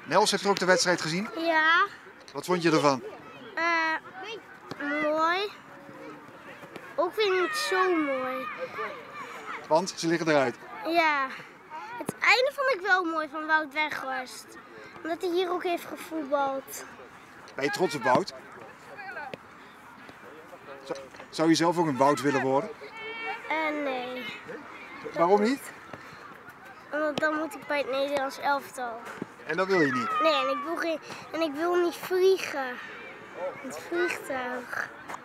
Nels heeft ook de wedstrijd gezien. Ja. Wat vond je ervan? Mooi. Ook weer niet zo mooi. Want ze liggen eruit. Ja. Het einde vond ik wel mooi van Wout Weghorst. Omdat hij hier ook heeft gevoetbald. Ben je trots op Wout? Zou je zelf ook een Wout willen worden? Nee. Waarom niet? Want dan moet ik bij het Nederlands elftal. En dat wil je niet? Nee, en ik wil niet vliegen. Het vliegtuig.